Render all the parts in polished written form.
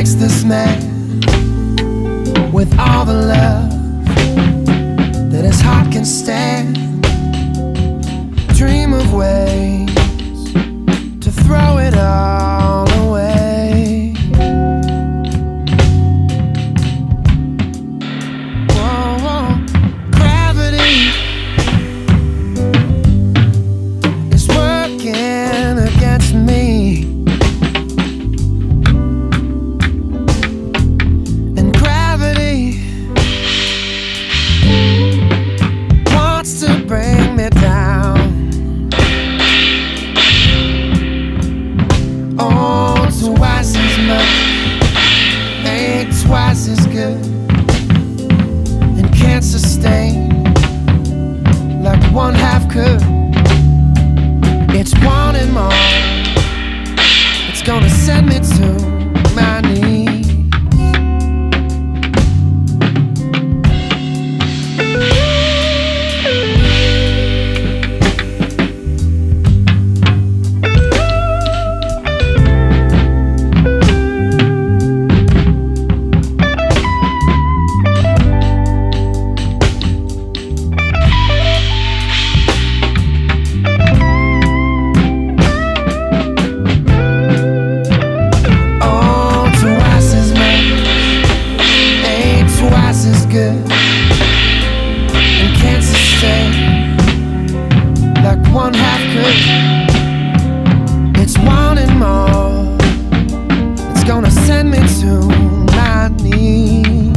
makes this man with all the love that his heart can stand. Dream of ways to throw it all away. Whoa, whoa. Gravity is working against me, and gravity wants to bring me down. Oh, twice as much ain't twice as good, and can't sustain like one half could. It's wanting more. It's gonna send me to my knees. And can't sustain like one half could. It's wanting more. It's gonna send me to my knees.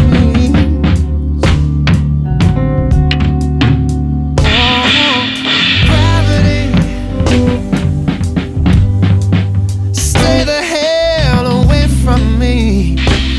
Oh, gravity, stay the hell away from me.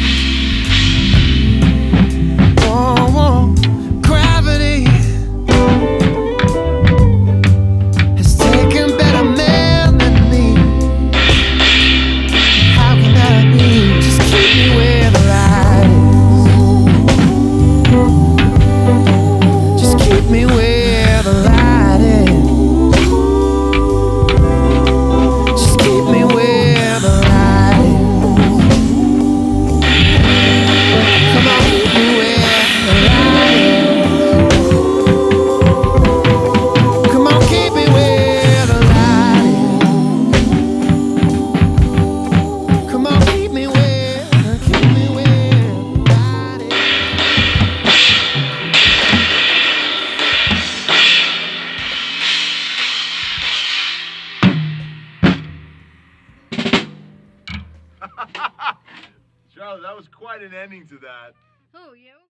Me where the light is. Just keep me where the light is. Come on, keep me where the light is. Come on, keep me where the light is. Come on, keep me where the light is. Charlie, that was quite an ending to that. Who, you?